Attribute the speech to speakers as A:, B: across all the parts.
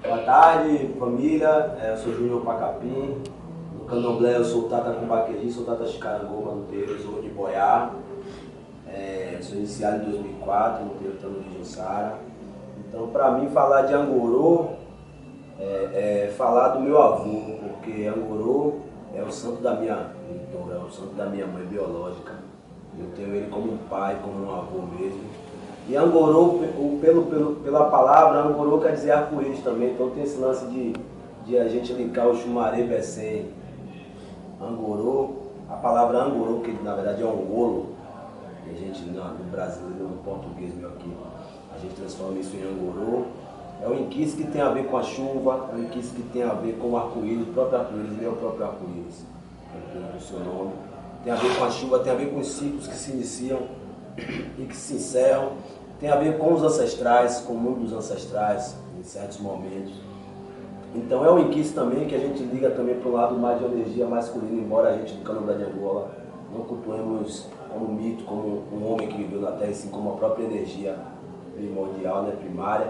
A: Boa tarde, família. Eu sou Júnior Pacapim. No Candomblé eu sou Tata Cumbaqueri, sou Tata Chicarangô, Manoteiro, sou de Boiá. Sou iniciado em 2004, no território de Jussara. Então, para mim, falar de Angorô é falar do meu avô, porque Angorô é o santo da minha mentora, é o santo da minha mãe biológica. Eu tenho ele como um pai, como um avô mesmo. E Angorô, pela palavra, Angorô quer dizer arco-íris também, então tem esse lance de a gente linkar o Xumaré Bessem. Angorô, a palavra Angorô, que na verdade é Angolo, e a gente no brasileiro, no português meu aqui, a gente transforma isso em Angorô. É o inquis que tem a ver com a chuva, é o inquis que tem a ver com o arco-íris, o próprio arco-íris, ele é o próprio arco-íris, o seu nome. Tem a ver com a chuva, tem a ver com os ciclos que se iniciam e que se encerram, tem a ver com os ancestrais, com o mundo dos ancestrais, em certos momentos. Então é o inquis também que a gente liga também para o lado mais de energia masculina, embora a gente do Candomblé de Angola não cultuemos como mito, como um homem que viveu na Terra, assim como a própria energia primordial, né, primária.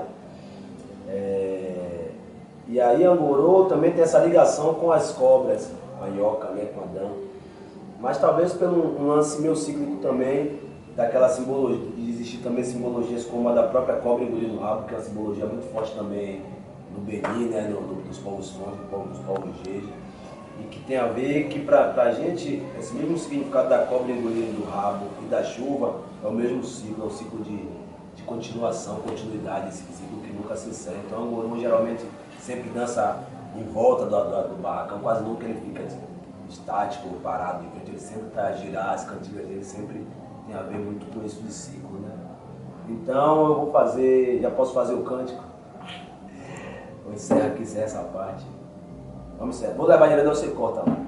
A: E aí Angorô também tem essa ligação com as cobras, a Ioca, né, com Adão. Mas talvez pelo um lance meio cíclico também, daquela simbologia, de existir também simbologias como a da própria cobra engolindo o rabo, que é uma simbologia muito forte também no Benin, né, dos povos fontes, dos povos Jeje, e que tem a ver que pra gente, esse mesmo significado da cobra engolindo o rabo e da chuva é o mesmo ciclo, é o ciclo de continuação, continuidade, esse ciclo que nunca se encerra. Então o Angorô geralmente sempre dança em volta do barracão, quase nunca ele fica estático ou parado, ele sempre está a girar, as cantigas dele sempre tem a ver muito com isso de ciclo, né? Então eu vou fazer, já posso fazer o cântico? Vou encerrar aqui essa parte. Vamos encerrar. Vou levar direto, você corta lá.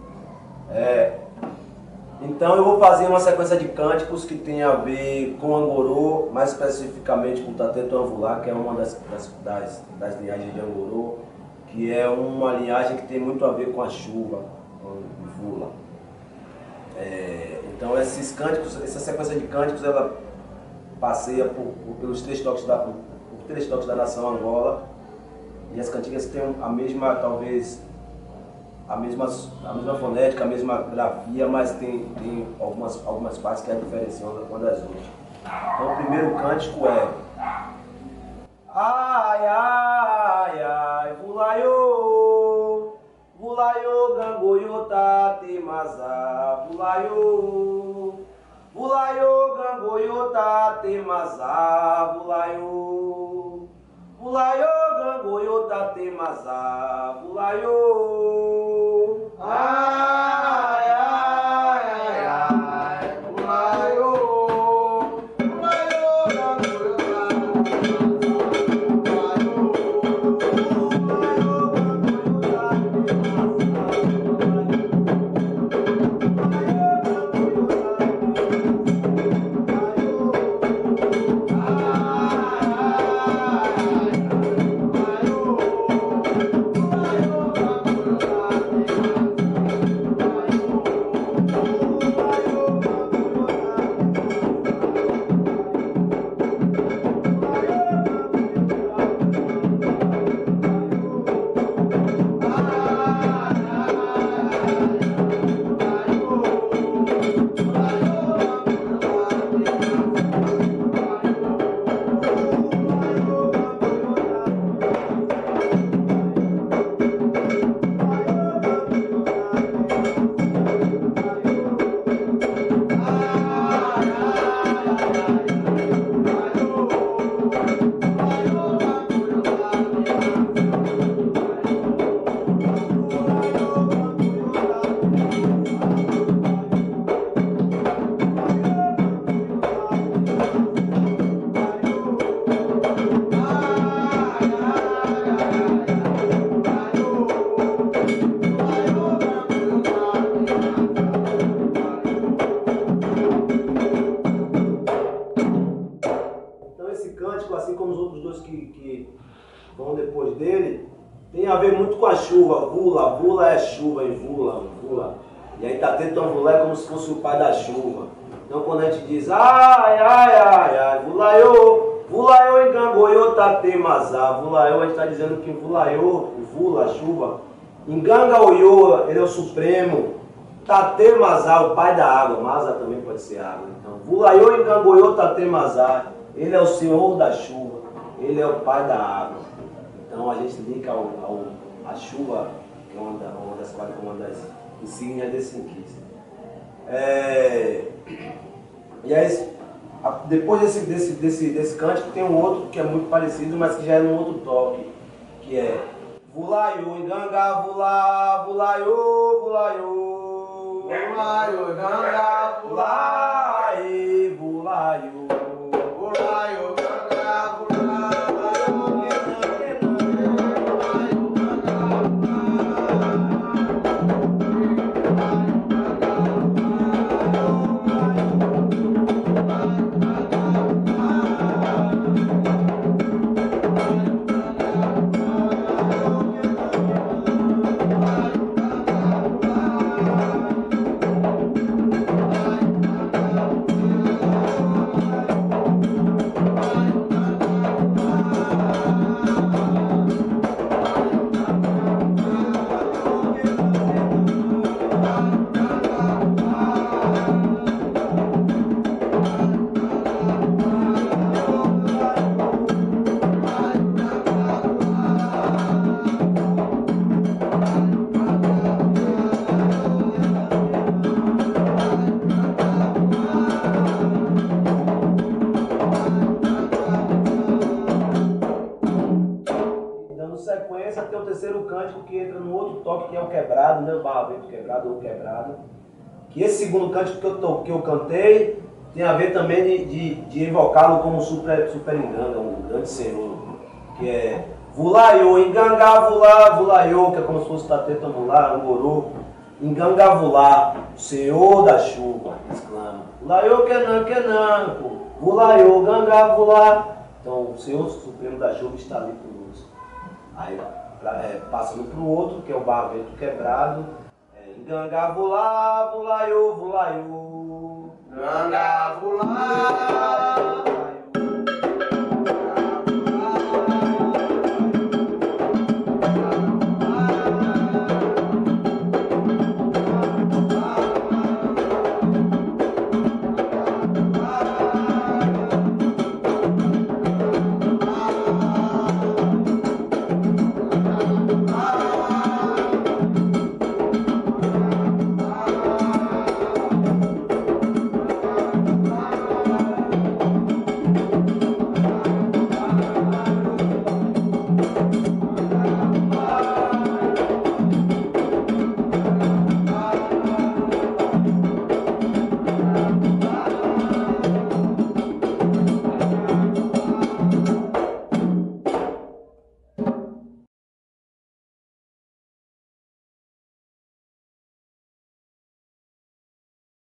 A: Então eu vou fazer uma sequência de cânticos que tem a ver com Angorô, mais especificamente com o Tateto Anvulá, que é uma das linhagens de Angorô, que é uma linhagem que tem muito a ver com a chuva, com o Vula. Então esses cânticos, essa sequência de cânticos, ela passeia pelos três toques da nação Angola, e as cantigas têm a mesma, talvez, a mesma fonética, a mesma grafia, mas tem algumas partes que a diferenciam uma das outras. Então o primeiro cântico é ai, ai, ai, Vulaiô, Vulaiô, Gangoiô, Tate, Mazá, Vulaiô, Vulaiô, Gangoiô, Tate, Mazá, Vulaiô, Vulaiô, Gangoiô, Tate, Mazá, Vulaiô, ai, ai, ai, ai, Vulaiô, Vulaiô, Gangoiô, que vão depois dele, tem a ver muito com a chuva. Vula, Vula é chuva, em Vula, Vula. E aí Tateto Anvulá é como se fosse o pai da chuva. Então quando a gente diz ai, ai, ai, ai, Vulaiô, Vulaiô engangoiô tate mazá. Vulaiô, a gente está dizendo que vulaiô, vula, chuva. Engangaoiô, ele é o supremo. Tate mazá, o pai da água. Mazá também pode ser água. Então, vulaiô engangoiô tate mazá. Ele é o senhor da chuva. Ele é o pai da água. Então a gente liga a chuva, que é uma das insígnias desse inquis. E aí, depois desse cântico tem um outro que é muito parecido, mas que já é num outro toque, que é Vulaiô, Enganga, Vulá, Vulaiô, Vulaiô, Vulaiô, Enganga, Vulá, Vulaiô, Vulaiô, Enganga, Vulá. Sequência tem o terceiro cântico que entra no outro toque, que é o quebrado, né? O barravento quebrado ou quebrado. Que esse segundo cântico que eu cantei tem a ver também de invocá-lo como super enganga, um grande senhor. Que é Vulaiô, Enganga, Vulá, Vulaiô, que é como se fosse Tateta Vulá, Angorô. Enganga, Vulá, senhor da chuva, exclama. Vulaiô, Kenan, Vulaiô, Ganga, Vulá. Então o senhor supremo da chuva está ali conosco. Aí, passando para o outro, que é o barravento quebrado. Enganga, Vulá, Vulaiô, Vulaiô. Enganga, Vulá.